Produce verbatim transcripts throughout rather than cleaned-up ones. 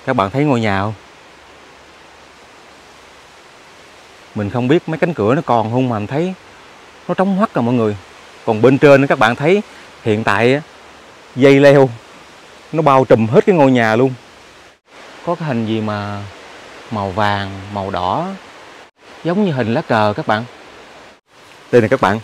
Các bạn thấy ngôi nhà không? Mình không biết mấy cánh cửa nó còn không mà mình thấy nó trống hoắt rồi mọi người. Còn bên trên các bạn thấy hiện tại dây leo nó bao trùm hết cái ngôi nhà luôn. Có cái hình gì mà màu vàng, màu đỏ, giống như hình lá cờ các bạn. Đây này các bạn.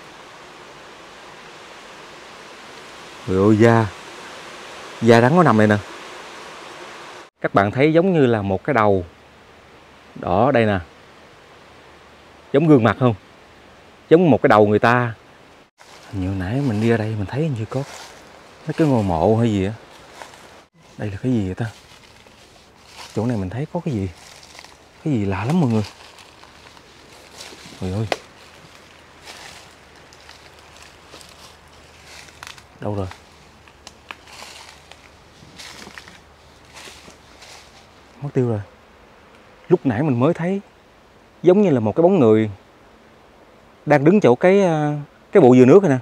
Trời ơi, da da rắn nó nằm đây nè. Các bạn thấy giống như là một cái đầu đỏ đây nè, giống gương mặt không, giống một cái đầu người ta. Hình như nãy mình đi ra đây mình thấy hình như có mấy cái ngôi mộ hay gì á. Đây là cái gì vậy ta? Chỗ này mình thấy có cái gì, cái gì lạ lắm mọi người. Trời ơi, đâu rồi? Mất tiêu rồi. Lúc nãy mình mới thấy giống như là một cái bóng người đang đứng chỗ cái cái bộ dừa nước này nè.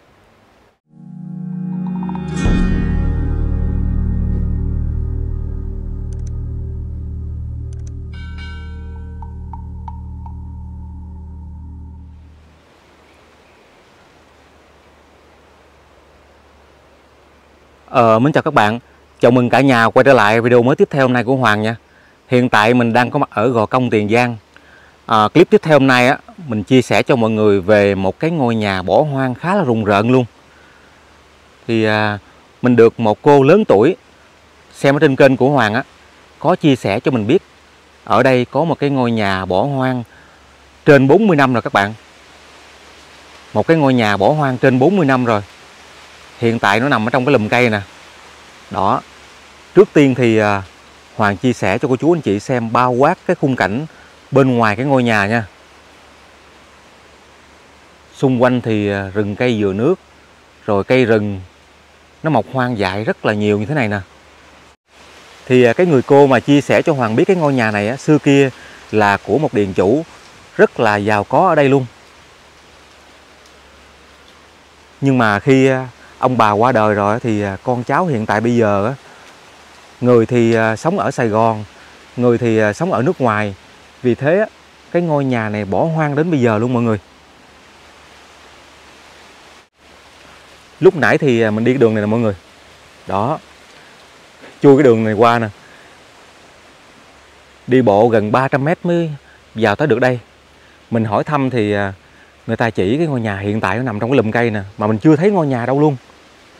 Ờ, mến chào các bạn. Chào mừng cả nhà quay trở lại video mới tiếp theo hôm nay của Hoàng nha. Hiện tại mình đang có mặt ở Gò Công, Tiền Giang. à, Clip tiếp theo hôm nay á, mình chia sẻ cho mọi người về một cái ngôi nhà bỏ hoang khá là rùng rợn luôn. Thì à, mình được một cô lớn tuổi xem ở trên kênh của Hoàng á, có chia sẻ cho mình biết ở đây có một cái ngôi nhà bỏ hoang trên bốn mươi năm rồi các bạn. Một cái ngôi nhà bỏ hoang trên bốn mươi năm rồi. Hiện tại nó nằm ở trong cái lùm cây nè. Đó. Trước tiên thì à, Hoàng chia sẻ cho cô chú anh chị xem bao quát cái khung cảnh bên ngoài cái ngôi nhà nha. Xung quanh thì rừng cây dừa nước, rồi cây rừng nó mọc hoang dại rất là nhiều như thế này nè. Thì cái người cô mà chia sẻ cho Hoàng biết cái ngôi nhà này á, xưa kia là của một điền chủ rất là giàu có ở đây luôn. Nhưng mà khi ông bà qua đời rồi thì con cháu hiện tại bây giờ, người thì sống ở Sài Gòn, người thì sống ở nước ngoài. Vì thế cái ngôi nhà này bỏ hoang đến bây giờ luôn mọi người. Lúc nãy thì mình đi cái đường này nè mọi người. Đó, chui cái đường này qua nè. Đi bộ gần ba trăm mét mới vào tới được đây. Mình hỏi thăm thì người ta chỉ cái ngôi nhà hiện tại nó nằm trong cái lùm cây nè, mà mình chưa thấy ngôi nhà đâu luôn.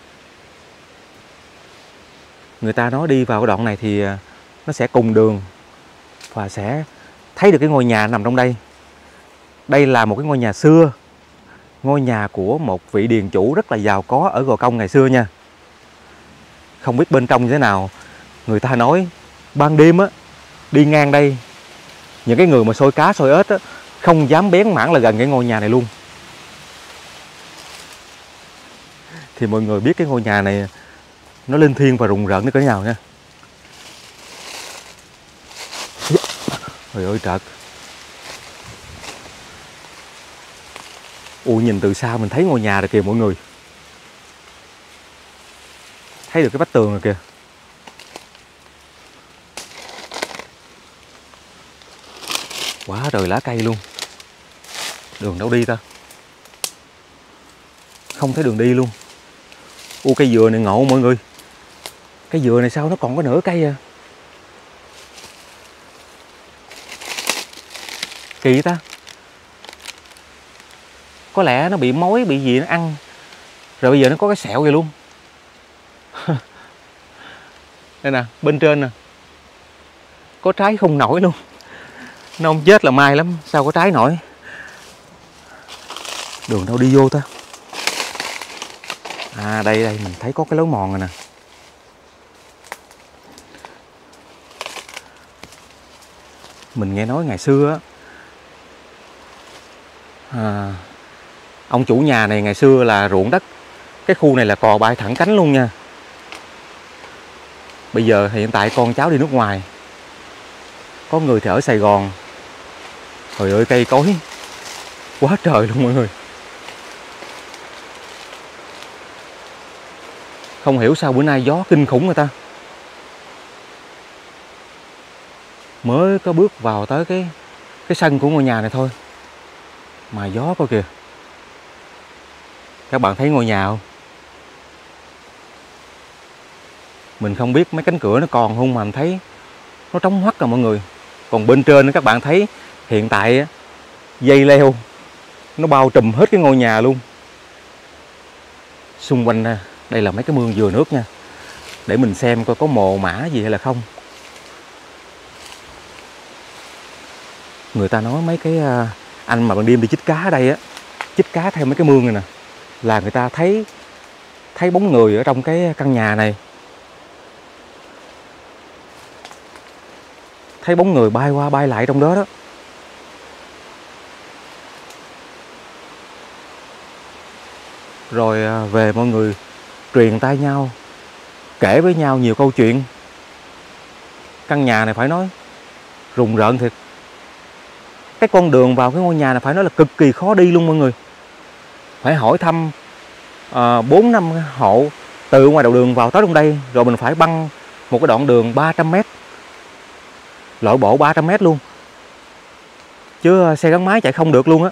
Người ta nói đi vào cái đoạn này thì nó sẽ cùng đường và sẽ thấy được cái ngôi nhà nằm trong đây. Đây là một cái ngôi nhà xưa, ngôi nhà của một vị điền chủ rất là giàu có ở Gò Công ngày xưa nha. Không biết bên trong như thế nào. Người ta nói ban đêm á, đi ngang đây, những cái người mà xôi cá xôi ếch á, không dám bén mảng là gần cái ngôi nhà này luôn. Thì mọi người biết cái ngôi nhà này nó linh thiêng và rùng rợn đến cỡ nào nha. Trời ơi trật. Ui, nhìn từ xa mình thấy ngôi nhà rồi kìa mọi người. Thấy được cái vách tường rồi kìa. Quá trời lá cây luôn. Đường đâu đi ta? Không thấy đường đi luôn. Ui, cây dừa này ngộ mọi người. Cây dừa này sao nó còn có nửa cây à? Kỳ ta. Có lẽ nó bị mối, bị gì nó ăn, rồi bây giờ nó có cái sẹo vậy luôn. Đây nè, bên trên nè, có trái không nổi luôn. Nó không chết là may lắm, sao có trái nổi. Đường đâu đi vô ta? À đây đây, mình thấy có cái lối mòn rồi nè. Mình nghe nói ngày xưa á, à, ông chủ nhà này ngày xưa là ruộng đất, cái khu này là cò bay thẳng cánh luôn nha. Bây giờ hiện tại con cháu đi nước ngoài, có người thì ở Sài Gòn. Trời ơi cây cối quá trời luôn mọi người. Không hiểu sao bữa nay gió kinh khủng người ta. Mới có bước vào tới cái cái sân của ngôi nhà này thôi mà gió coi kìa. Các bạn thấy ngôi nhà không? Mình không biết mấy cánh cửa nó còn không mà mình thấy nó trống hoắt rồi mọi người. Còn bên trên các bạn thấy hiện tại dây leo nó bao trùm hết cái ngôi nhà luôn. Xung quanh đây là mấy cái mương dừa nước nha, để mình xem coi có mồ mả gì hay là không. Người ta nói mấy cái anh mà ban đêm đi chích cá ở đây á, chích cá theo mấy cái mương này nè, là người ta thấy thấy bóng người ở trong cái căn nhà này. Thấy bóng người bay qua bay lại trong đó đó. Rồi về mọi người truyền tai nhau, kể với nhau nhiều câu chuyện. Căn nhà này phải nói rùng rợn thiệt. Cái con đường vào cái ngôi nhà này phải nói là cực kỳ khó đi luôn mọi người. Phải hỏi thăm bốn năm hộ từ ngoài đầu đường vào tới trong đây. Rồi mình phải băng một cái đoạn đường ba trăm mét, lội bộ ba trăm mét luôn, chứ xe gắn máy chạy không được luôn á.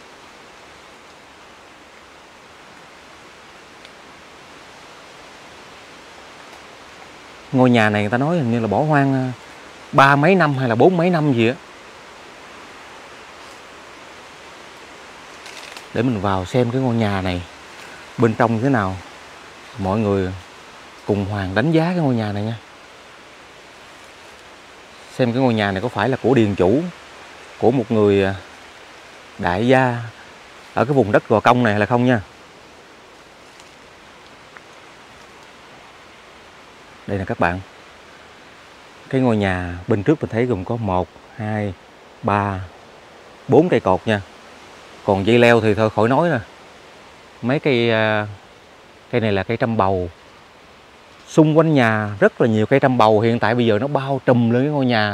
Ngôi nhà này người ta nói hình như là bỏ hoang ba mấy năm hay là bốn mấy năm gì á. Để mình vào xem cái ngôi nhà này bên trong như thế nào. Mọi người cùng Hoàng đánh giá cái ngôi nhà này nha. Xem cái ngôi nhà này có phải là của điền chủ, của một người đại gia ở cái vùng đất Gò Công này hay là không nha. Đây nè các bạn. Cái ngôi nhà bên trước mình thấy gồm có một, hai, ba, bốn cây cột nha. Còn dây leo thì thôi khỏi nói nè. Mấy cây cây này là cây trăm bầu. Xung quanh nhà rất là nhiều cây trăm bầu. Hiện tại bây giờ nó bao trùm lên cái ngôi nhà,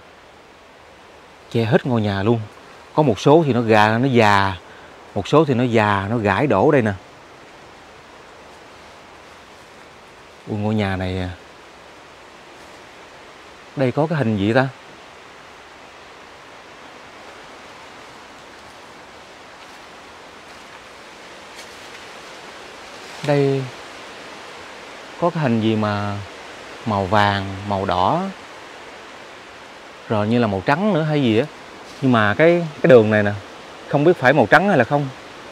che hết ngôi nhà luôn. Có một số thì nó gà, nó già, một số thì nó già, nó gãy đổ đây nè. Ui, ngôi nhà này đây có cái hình gì ta? Đây có cái hình gì mà màu vàng, màu đỏ, rồi như là màu trắng nữa hay gì á. Nhưng mà cái cái đường này nè, không biết phải màu trắng hay là không.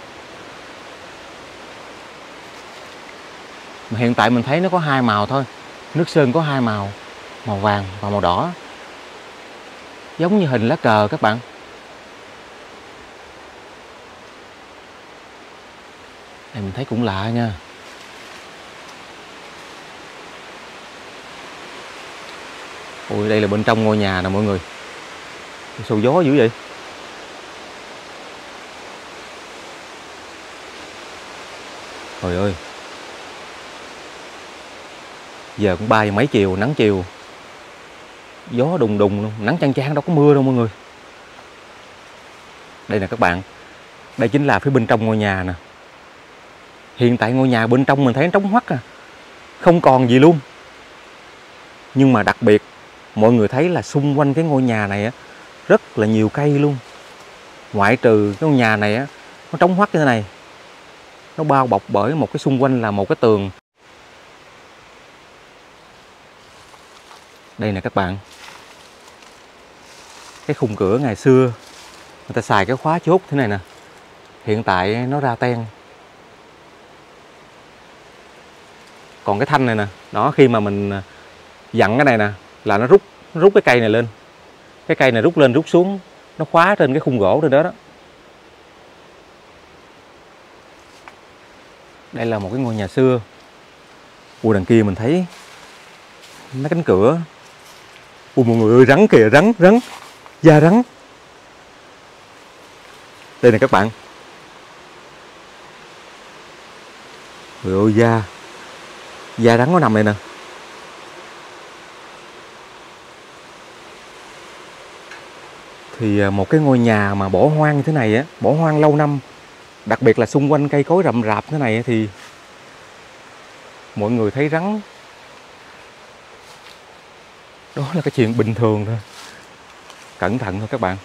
Mà hiện tại mình thấy nó có hai màu thôi. Nước sơn có hai màu, màu vàng và màu đỏ, giống như hình lá cờ các bạn. Đây mình thấy cũng lạ nha. Ui, đây là bên trong ngôi nhà nè mọi người. Sao gió dữ vậy? Trời ơi, giờ cũng ba giờ mấy chiều, nắng chiều, gió đùng đùng luôn, nắng chang chang đâu có mưa đâu mọi người. Đây nè các bạn, đây chính là phía bên trong ngôi nhà nè. Hiện tại ngôi nhà bên trong mình thấy nó trống hoắt à, không còn gì luôn. Nhưng mà đặc biệt mọi người thấy là xung quanh cái ngôi nhà này á, rất là nhiều cây luôn. Ngoại trừ cái ngôi nhà này á, nó trống hoắt như thế này, nó bao bọc bởi một cái xung quanh là một cái tường. Đây nè các bạn, cái khung cửa ngày xưa người ta xài cái khóa chốt thế này nè, hiện tại nó ra ten. Còn cái thanh này nè, đó, khi mà mình dặn cái này nè là nó rút nó rút cái cây này lên. Cái cây này rút lên rút xuống, nó khóa trên cái khung gỗ trên đó đó. Đây là một cái ngôi nhà xưa. Ui, đằng kia mình thấy mấy cánh cửa. Ui mọi người ơi, rắn kìa, rắn, rắn, da rắn. Đây nè các bạn. Trời ơi, da da rắn nó nằm này nè. Thì một cái ngôi nhà mà bỏ hoang như thế này á, bỏ hoang lâu năm, đặc biệt là xung quanh cây cối rậm rạp thế này thì mọi người thấy rắn đó là cái chuyện bình thường thôi. Cẩn thận thôi các bạn.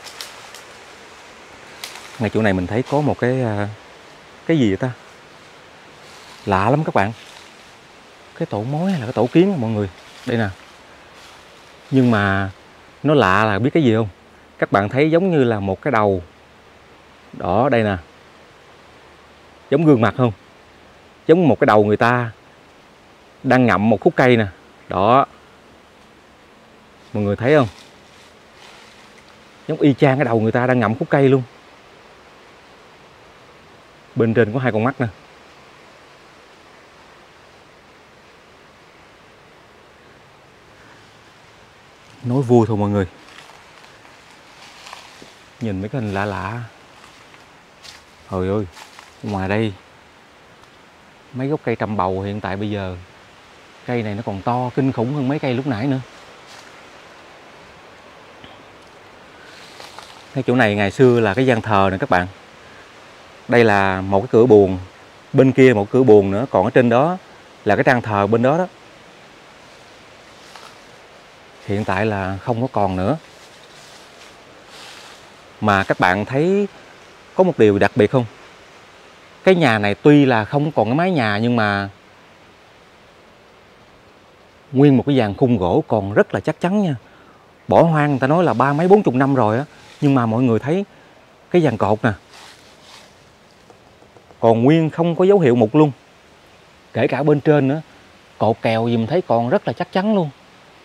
Ngay chỗ này mình thấy có một cái cái gì vậy ta? Lạ lắm các bạn. Cái tổ mối hay là cái tổ kiến mọi người? Đây nè. Nhưng mà nó lạ là biết cái gì không? Các bạn thấy giống như là một cái đầu. Đó, đây nè. Giống gương mặt không? Giống một cái đầu người ta đang ngậm một khúc cây nè. Đó. Mọi người thấy không? Giống y chang cái đầu người ta đang ngậm khúc cây luôn. Bên trên có hai con mắt nè. Nói vui thôi mọi người. Nhìn mấy cái hình lạ lạ. Trời ơi, ngoài đây mấy gốc cây trầm bầu hiện tại bây giờ cây này nó còn to kinh khủng hơn mấy cây lúc nãy nữa. Cái chỗ này ngày xưa là cái gian thờ nè các bạn. Đây là một cái cửa buồng. Bên kia một cửa buồng nữa. Còn ở trên đó là cái trang thờ bên đó đó. Hiện tại là không có còn nữa. Mà các bạn thấy có một điều đặc biệt không? Cái nhà này tuy là không còn cái mái nhà nhưng mà nguyên một cái dàn khung gỗ còn rất là chắc chắn nha. Bỏ hoang người ta nói là ba mấy bốn chục năm rồi á. Nhưng mà mọi người thấy cái dàn cột nè, còn nguyên không có dấu hiệu mục luôn. Kể cả bên trên nữa, cột kèo gì mình thấy còn rất là chắc chắn luôn.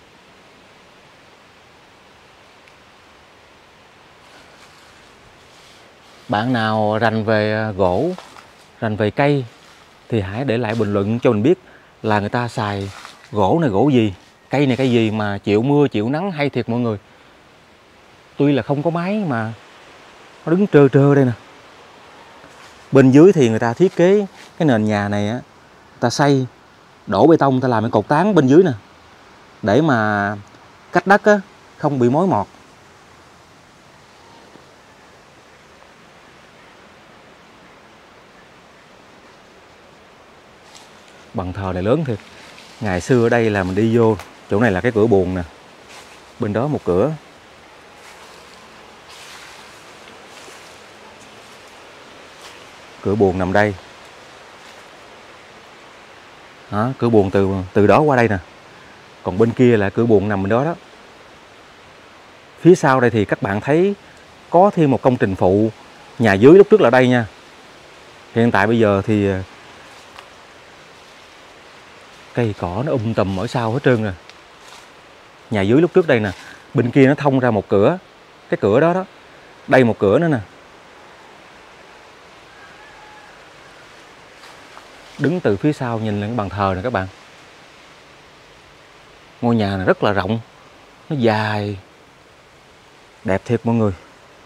Bạn nào rành về gỗ, rành về cây thì hãy để lại bình luận cho mình biết là người ta xài gỗ này gỗ gì, cây này cây gì mà chịu mưa chịu nắng hay thiệt mọi người. Tuy là không có máy mà nó đứng trơ trơ đây nè. Bên dưới thì người ta thiết kế cái nền nhà này á, người ta xây đổ bê tông, người ta làm cái cột tán bên dưới nè, để mà cách đất á không bị mối mọt. Bàn thờ này lớn thiệt. Ngày xưa ở đây là mình đi vô, chỗ này là cái cửa buồng nè, bên đó một cửa. Cửa buồng nằm đây. Đó, cửa buồng từ từ đó qua đây nè. Còn bên kia là cửa buồng nằm bên đó đó. Phía sau đây thì các bạn thấy có thêm một công trình phụ. Nhà dưới lúc trước là đây nha. Hiện tại bây giờ thì cây cỏ nó um tùm ở sau hết trơn rồi. Nhà dưới lúc trước đây nè, bên kia nó thông ra một cửa. Cái cửa đó đó. Đây một cửa nữa nè. Đứng từ phía sau nhìn lên cái bàn thờ này các bạn. Ngôi nhà này rất là rộng. Nó dài. Đẹp thiệt mọi người.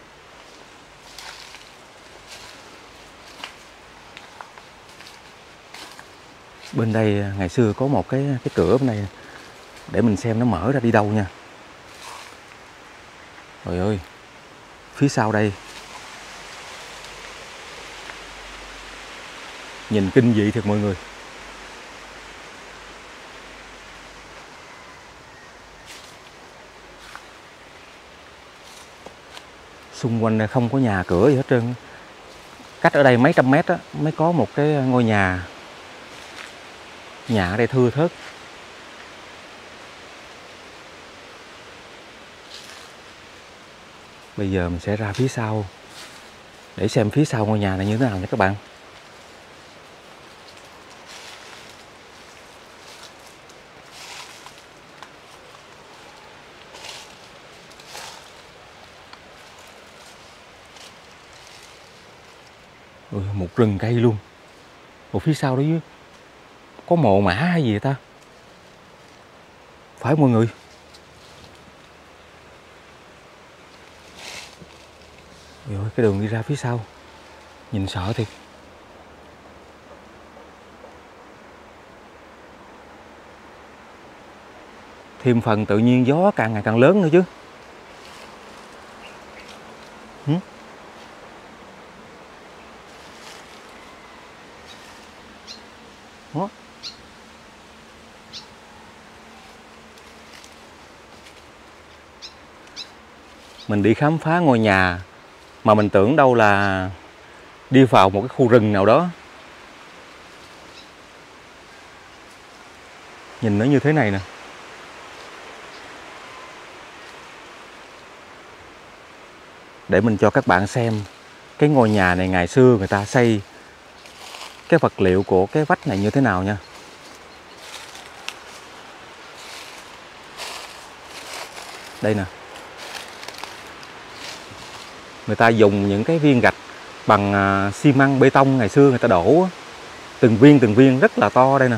Bên đây ngày xưa có một cái cái cửa bên này. Để mình xem nó mở ra đi đâu nha. Trời ơi. Phía sau đây. Nhìn kinh dị thiệt mọi người. Xung quanh không có nhà cửa gì hết trơn. Cách ở đây mấy trăm mét á, mới có một cái ngôi nhà. Nhà ở đây thưa thớt. Bây giờ mình sẽ ra phía sau để xem phía sau ngôi nhà này như thế nào nha các bạn. Ừ, một rừng cây luôn. Ở phía sau đó có mộ mã hay gì vậy ta? Phải mọi người. Rồi cái đường đi ra phía sau nhìn sợ thiệt. Thêm phần tự nhiên gió càng ngày càng lớn nữa chứ. Ừ? Đó. Mình đi khám phá ngôi nhà mà mình tưởng đâu là đi vào một cái khu rừng nào đó. Nhìn nó như thế này nè. Để mình cho các bạn xem cái ngôi nhà này ngày xưa người ta xây cái vật liệu của cái vách này như thế nào nha. Đây nè. Người ta dùng những cái viên gạch bằng xi măng bê tông ngày xưa người ta đổ từng viên từng viên rất là to đây nè.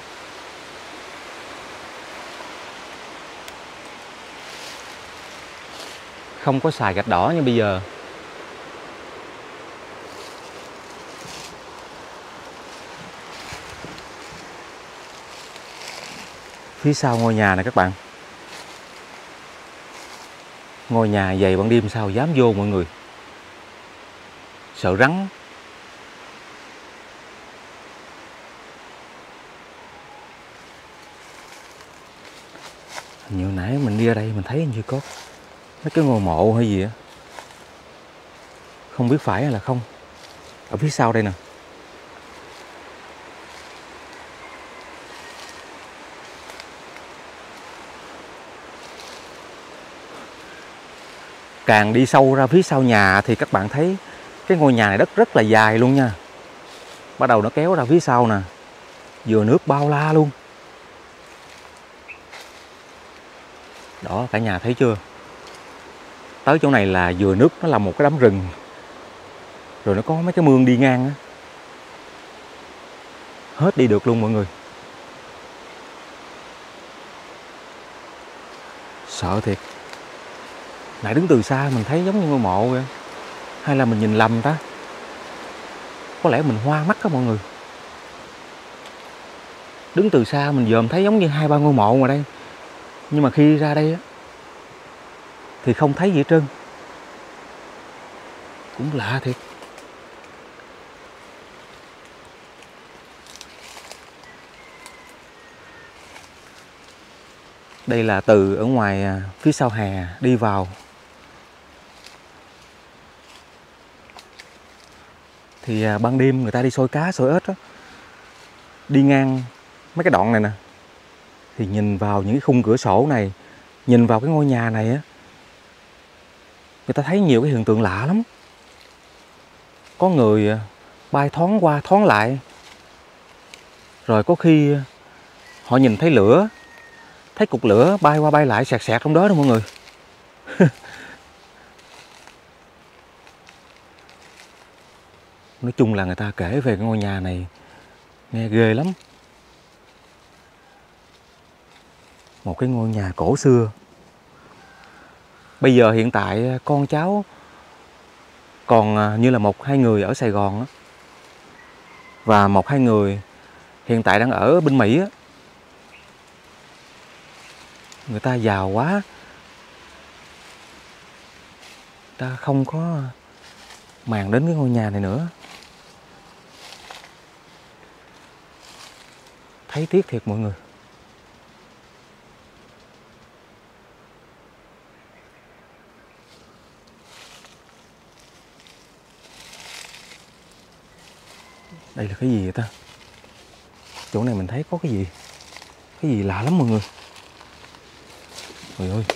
Không có xài gạch đỏ như bây giờ. Phía sau ngôi nhà này các bạn. Ngôi nhà dày ban đêm sao dám vô mọi người. Sợ rắn. Như nãy mình đi ra đây mình thấy như có mấy cái ngôi mộ hay gì á. Không biết phải hay là không. Ở phía sau đây nè. Càng đi sâu ra phía sau nhà thì các bạn thấy cái ngôi nhà này đất rất là dài luôn nha. Bắt đầu nó kéo ra phía sau nè. Dừa nước bao la luôn. Đó, cả nhà thấy chưa? Tới chỗ này là dừa nước, nó là một cái đám rừng. Rồi nó có mấy cái mương đi ngang á. Hết đi được luôn mọi người. Sợ thiệt. Nãy đứng từ xa mình thấy giống như ngôi mộ vậy. Hay là mình nhìn lầm ta? Có lẽ mình hoa mắt đó mọi người. Đứng từ xa mình dòm thấy giống như hai ba ngôi mộ ngoài đây. Nhưng mà khi ra đây á thì không thấy gì hết trơn. Cũng lạ thiệt. Đây là từ ở ngoài phía sau hè đi vào. Thì ban đêm người ta đi xôi cá, xôi ếch đó. Đi ngang mấy cái đoạn này nè. Thì nhìn vào những cái khung cửa sổ này, nhìn vào cái ngôi nhà này á, người ta thấy nhiều cái hiện tượng lạ lắm. Có người bay thoáng qua thoáng lại. Rồi có khi họ nhìn thấy lửa, thấy cục lửa bay qua bay lại sẹt sẹt trong đó đó mọi người. Nói chung là người ta kể về cái ngôi nhà này nghe ghê lắm. Một cái ngôi nhà cổ xưa. Bây giờ hiện tại con cháu còn như là một hai người ở Sài Gòn á. Và một hai người hiện tại đang ở bên Mỹ á. Người ta giàu quá. Người ta không có màng đến cái ngôi nhà này nữa. Thấy tiếc thiệt mọi người. Đây là cái gì vậy ta? Chỗ này mình thấy có cái gì. Cái gì lạ lắm mọi người. Trời ơi.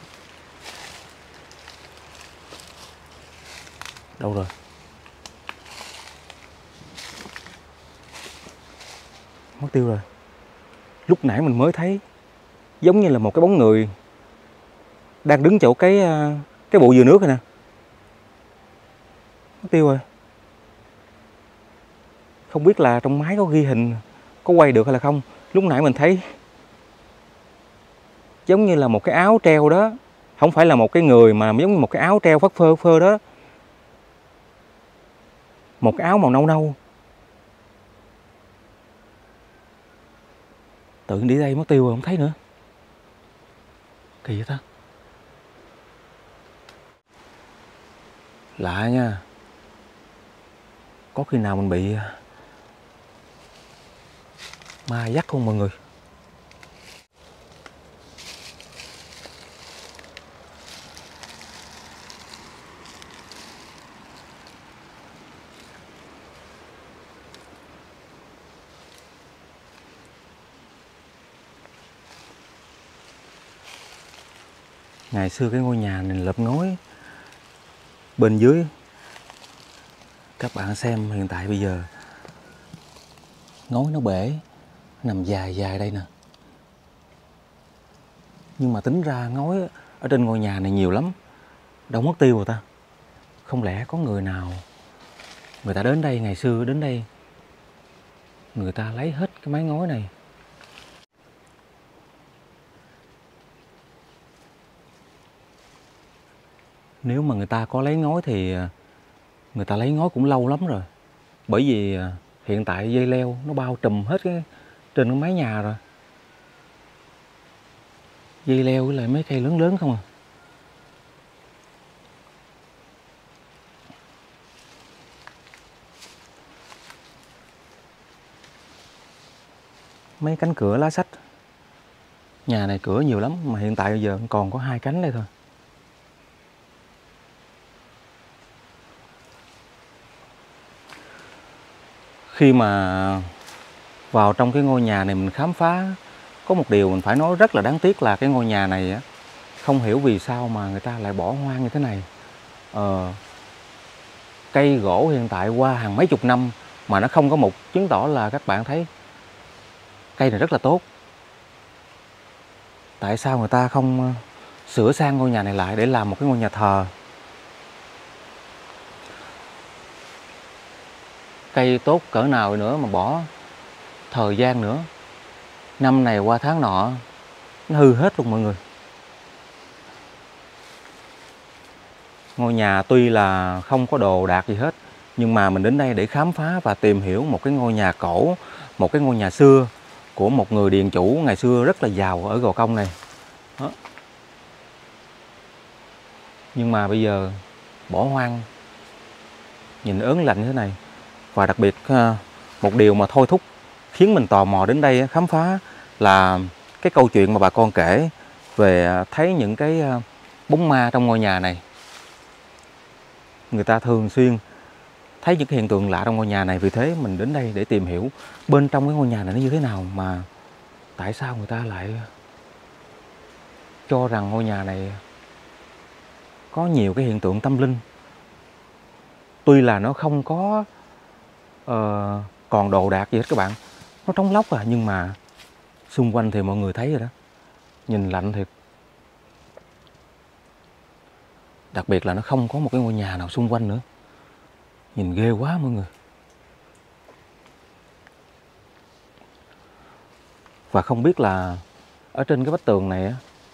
Đâu rồi? Mất tiêu rồi. Lúc nãy mình mới thấy giống như là một cái bóng người đang đứng chỗ cái cái bộ dừa nước này nè. Mất tiêu rồi. Không biết là trong máy có ghi hình, có quay được hay là không. Lúc nãy mình thấy giống như là một cái áo treo đó. Không phải là một cái người mà giống như một cái áo treo phất phơ phơ đó. Một cái áo màu nâu nâu. Tự đi đây mất tiêu rồi không thấy nữa. Kỳ vậy ta? Lạ nha. Có khi nào mình bị ma dắt không mọi người? Ngày xưa cái ngôi nhà này lợp ngói bên dưới. Các bạn xem hiện tại bây giờ ngói nó bể, nằm dài dài đây nè. Nhưng mà tính ra ngói ở trên ngôi nhà này nhiều lắm, đâu mất tiêu rồi ta. Không lẽ có người nào người ta đến đây, ngày xưa đến đây người ta lấy hết cái mái ngói này. Nếu mà người ta có lấy ngói thì người ta lấy ngói cũng lâu lắm rồi. Bởi vì hiện tại dây leo nó bao trùm hết cái trên cái mái nhà rồi. Dây leo với lại mấy cây lớn lớn không à. Mấy cánh cửa lá sách. Nhà này cửa nhiều lắm mà hiện tại bây giờ còn có hai cánh đây thôi. Khi mà vào trong cái ngôi nhà này mình khám phá có một điều mình phải nói rất là đáng tiếc là cái ngôi nhà này á, không hiểu vì sao mà người ta lại bỏ hoang như thế này. Ờ, cây gỗ hiện tại qua hàng mấy chục năm mà nó không có mục, chứng tỏ là các bạn thấy cây này rất là tốt. Tại sao người ta không sửa sang ngôi nhà này lại để làm một cái ngôi nhà thờ? Cây tốt cỡ nào nữa mà bỏ thời gian nữa, năm này qua tháng nọ nó hư hết luôn mọi người. Ngôi nhà tuy là không có đồ đạc gì hết, nhưng mà mình đến đây để khám phá và tìm hiểu một cái ngôi nhà cổ, một cái ngôi nhà xưa của một người điền chủ ngày xưa rất là giàu ở Gò Công này. Đó. Nhưng mà bây giờ bỏ hoang, nhìn ớn lạnh như thế này. Và đặc biệt một điều mà thôi thúc khiến mình tò mò đến đây khám phá là cái câu chuyện mà bà con kể về thấy những cái bóng ma trong ngôi nhà này. Người ta thường xuyên thấy những cái hiện tượng lạ trong ngôi nhà này. Vì thế mình đến đây để tìm hiểu bên trong cái ngôi nhà này nó như thế nào, mà tại sao người ta lại cho rằng ngôi nhà này có nhiều cái hiện tượng tâm linh. Tuy là nó không có uh, còn đồ đạc gì hết các bạn, nó trống lóc à, nhưng mà xung quanh thì mọi người thấy rồi đó, nhìn lạnh thiệt. Đặc biệt là nó không có một cái ngôi nhà nào xung quanh nữa, nhìn ghê quá mọi người. Và không biết là ở trên cái vách tường này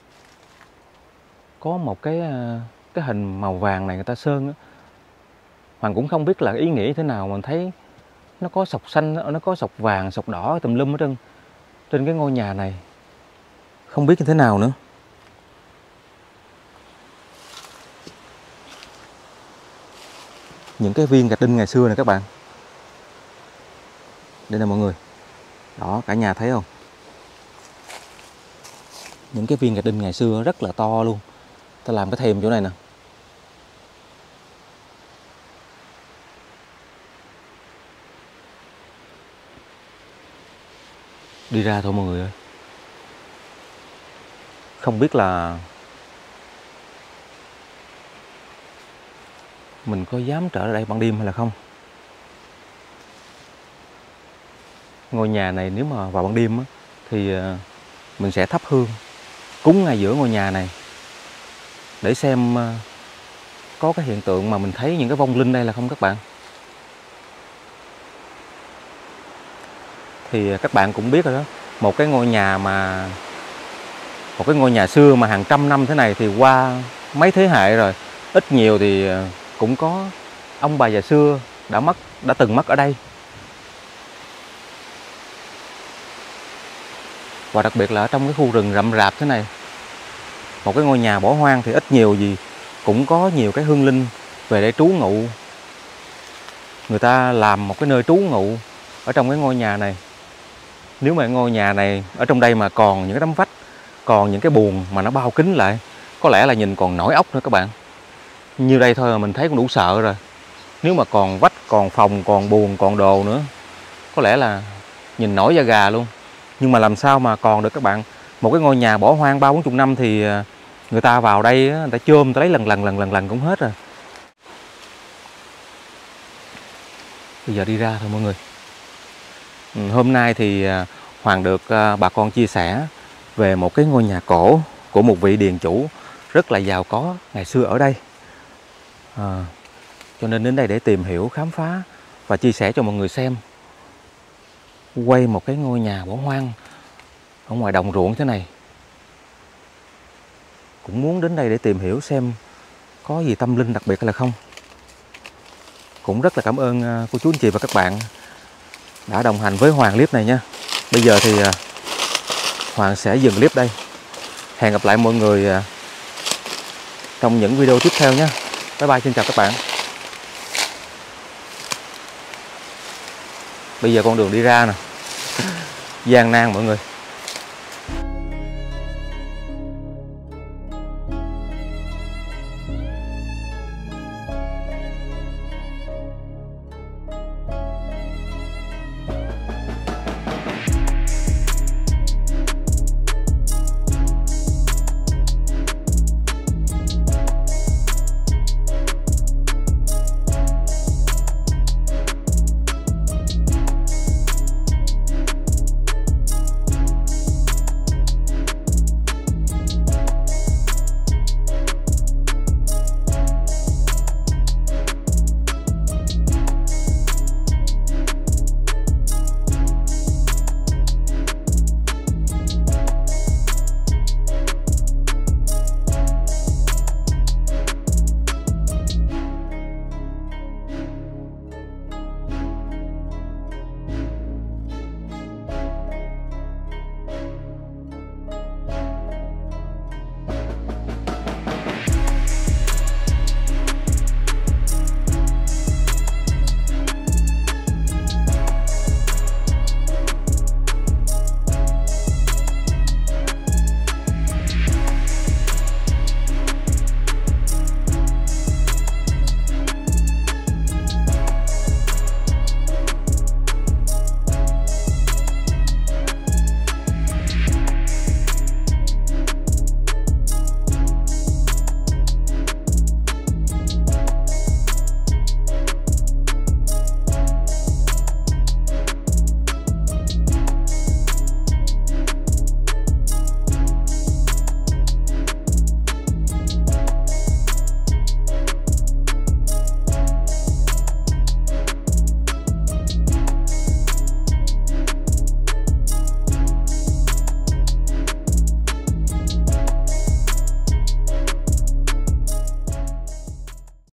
có một cái cái hình màu vàng này người ta sơn á. Hoàng cũng không biết là ý nghĩa thế nào, mình thấy nó có sọc xanh, nó có sọc vàng, sọc đỏ tùm lum ở trên trên cái ngôi nhà này, không biết như thế nào nữa. Những cái viên gạch đinh ngày xưa này các bạn, đây nè mọi người, đó cả nhà thấy không? Những cái viên gạch đinh ngày xưa rất là to luôn. Ta làm cái thềm chỗ này nè. Đi ra thôi mọi người ơi. Không biết là mình có dám trở lại đây ban đêm hay là không. Ngôi nhà này nếu mà vào ban đêm á, thì mình sẽ thắp hương cúng ngay giữa ngôi nhà này để xem có cái hiện tượng mà mình thấy những cái vong linh đây là không các bạn. Thì các bạn cũng biết rồi đó, một cái ngôi nhà mà một cái ngôi nhà xưa mà hàng trăm năm thế này thì qua mấy thế hệ rồi, ít nhiều thì cũng có ông bà già xưa đã mất, đã từng mất ở đây. Và đặc biệt là ở trong cái khu rừng rậm rạp thế này, một cái ngôi nhà bỏ hoang thì ít nhiều gì cũng có nhiều cái hương linh về đây trú ngụ. Người ta làm một cái nơi trú ngụ ở trong cái ngôi nhà này. Nếu mà ngôi nhà này ở trong đây mà còn những cái tấm vách, còn những cái buồng mà nó bao kín lại, có lẽ là nhìn còn nổi óc nữa các bạn. Như đây thôi mà mình thấy cũng đủ sợ rồi. Nếu mà còn vách, còn phòng, còn buồng, còn đồ nữa, có lẽ là nhìn nổi da gà luôn. Nhưng mà làm sao mà còn được các bạn. Một cái ngôi nhà bỏ hoang ba bốn chục năm thì người người ta vào đây người ta chôm, người ta lấy lần lần lần lần lần cũng hết rồi. Bây giờ đi ra thôi mọi người. Hôm nay thì Hoàng được bà con chia sẻ về một cái ngôi nhà cổ của một vị điền chủ rất là giàu có ngày xưa ở đây. À, cho nên đến đây để tìm hiểu, khám phá và chia sẻ cho mọi người xem. Quay một cái ngôi nhà bỏ hoang ở ngoài đồng ruộng thế này. Cũng muốn đến đây để tìm hiểu xem có gì tâm linh đặc biệt hay là không. Cũng rất là cảm ơn cô chú anh chị và các bạn đã đồng hành với Hoàng clip này nha. Bây giờ thì Hoàng sẽ dừng clip đây. Hẹn gặp lại mọi người trong những video tiếp theo nhé. Bye bye, xin chào các bạn. Bây giờ con đường đi ra nè, gian nan mọi người.